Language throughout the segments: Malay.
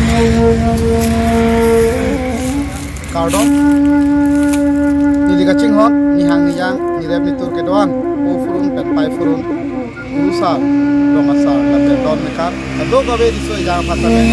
Kardong ni liga ching hot ni hang ni yang ni rep ni tur ke doan o furun pet pai furun rusa longasa la pet don mekar ado ka be diso yang phata be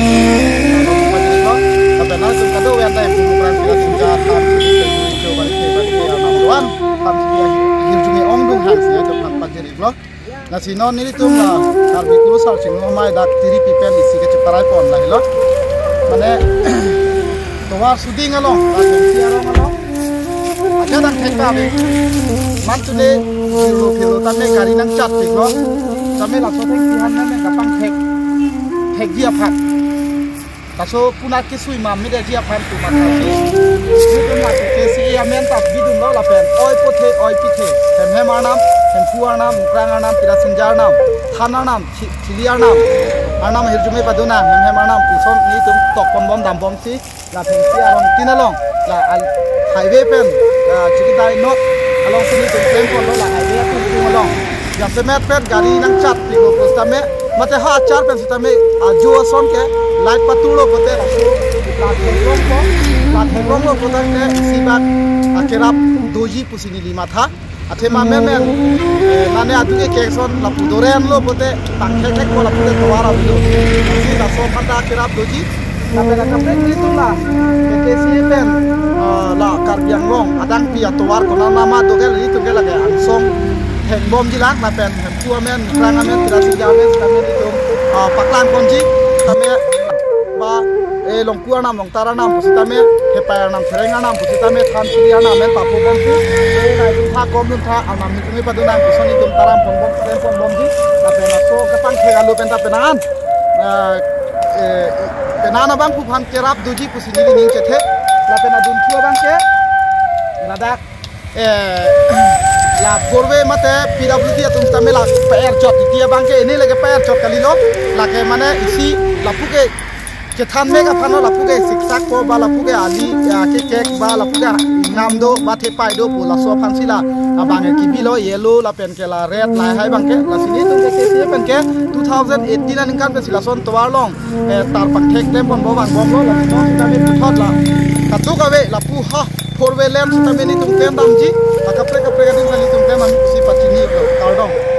tapi na sum kado ya dai pu pran pila sinja tham ni jo bari ke anam doan tham dia hirjumi ong dung han sia to phan pajeri lo na sinon ni tum la kar bi kuru sar sing mai dak tiri pipen isi ke ceparai pon la lo mane toar suding along la siarong along aja dan thekta be man tune philo tame gari nang chat ti lo tame la so thek tihan na me kapang thek dia phat taso punak ke sui mam me dia dia phan tu mat ni tu ma ke si ya men tak bidun lo la pen oi pothe oi pithe hem hem anam hem pu anam mukrang anam tira sinjar nam thana nam chiliar nam anam hirjume paduna hem hem anam pusom ni tum tok pom bom dam bom si la theng si arong tinalong la highway pen chikidai not along sini tum pen pon lo la highway tum tum along jam se met pen gari nang chat pi ko postame mate ha char pen sutame jo son ke light patulo kote la thengrom lo kote ke sibat akerap doji pusini lima tha athema men nane atuke kekson la pudoren lo kote tangkhek khek ko la pude tawara bido si la so phata akerap doji la pera kapre ni tula ke si pen la karbiang long adang pi atwar ko nama dogel ni tugel lage ansong hengbom jilak la pen hempu men krangamen tirasi jamen kamen itu paklan konji kame ba longku anam longtara nam pusita me hepaya nam thereng anam pusita me tham chili anam men papu bom tu nai tu tha kom dun tha anam ni kumi padu nam pusoni dum taram pom bom ji la pena so kapang thegalu penta penan penana bang pu phan kerap duji pusini ni ning chethe la pena dun thua bang ke ladak la borbe mate PWD atum tamela pair chot dia bang ke ini lagi pair chot kalilo la ke mane isi lapu ke kethan mega phano lapu ke siksak ko ba lapu ke ali ke kek ba lapu ke nam do ba the pai do pu la so phan sila abang ke bilo yellow la pen ke la red la hai bang ke la sini tum ke se pen ke 2018 na ningkan pe sila son tawar long tar pak thek tem bon bo bang bom lo la no ta me thot la katu ka we lapu ha four way lane ta me ni tum tem dam ji kapre ka din sali tum tem am si pachini kardong